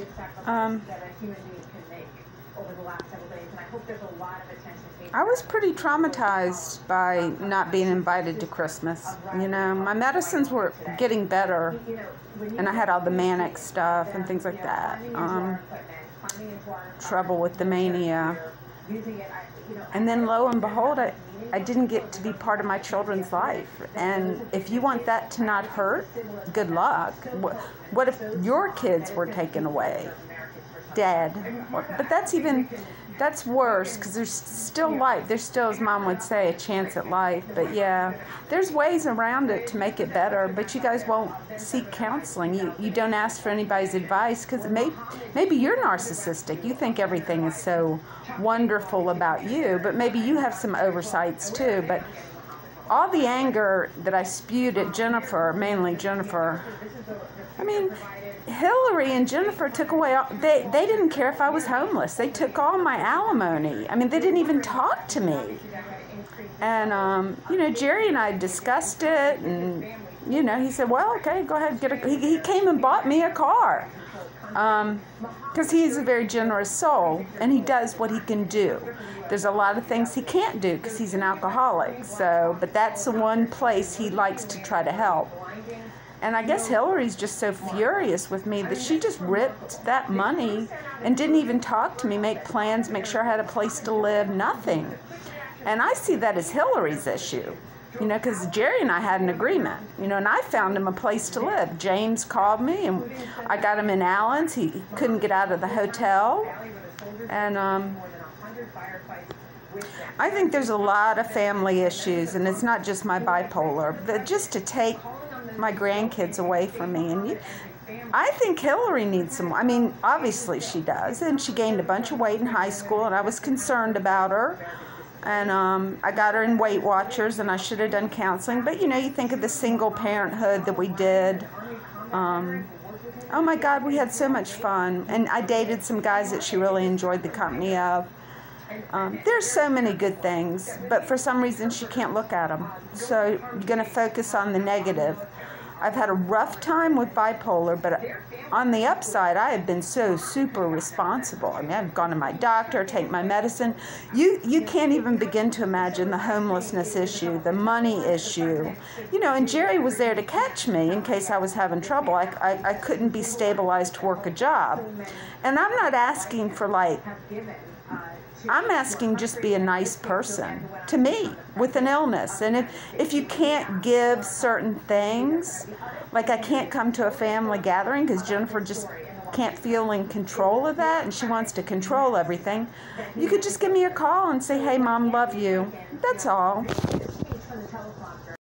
I was pretty traumatized by not being invited to Christmas. You know, my medicines were getting better, and I had all the manic stuff and things like that. Trouble with the mania. And then lo and behold, I didn't get to be part of my children's life. And if you want that to not hurt, good luck. What if your kids were taken away, dead? But that's worse, because there's still life. There's still, as Mom would say, a chance at life. But yeah, there's ways around it to make it better. But you guys won't seek counseling. You don't ask for anybody's advice, because maybe you're narcissistic. You think everything is so wonderful about you, but maybe you have some oversights too. But all the anger that I spewed at Jennifer, mainly Jennifer, I mean, Hillary and Jennifer took away they didn't care if I was homeless. They took all my alimony. I mean, they didn't even talk to me. And you know, Jerry and I discussed it, and you know, he said, well, okay, go ahead, he came and bought me a car, because he's a very generous soul, and he does what he can do. There's a lot of things he can't do because he's an alcoholic, but that's the one place he likes to try to help. And I guess Hillary's just so furious with me that she just ripped that money and didn't even talk to me, make plans, make sure I had a place to live, nothing. And I see that as Hillary's issue, you know, because Jerry and I had an agreement, you know, and I found him a place to live. James called me, and I got him in Allen's. He couldn't get out of the hotel. And I think there's a lot of family issues, and it's not just my bipolar, but just to take my grandkids away from me. And I think Hillary needs some. I mean, obviously she does, and she gained a bunch of weight in high school, and I was concerned about her. And I got her in Weight Watchers, and I should have done counseling. But you know, you think of the single parenthood that we did. Oh my God, we had so much fun, and I dated some guys that she really enjoyed the company of. There's so many good things, but for some reason she can't look at them. So you're going to focus on the negative. I've had a rough time with bipolar, but on the upside, I have been so super responsible. I mean, I've gone to my doctor, take my medicine. You can't even begin to imagine the homelessness issue, the money issue. You know, and Jerry was there to catch me in case I was having trouble. I couldn't be stabilized to work a job. And I'm not asking for I'm asking just be a nice person to me with an illness. And if you can't give certain things, like I can't come to a family gathering because Jennifer just can't feel in control of that and she wants to control everything, you could just give me a call and say, hey, Mom, love you. That's all.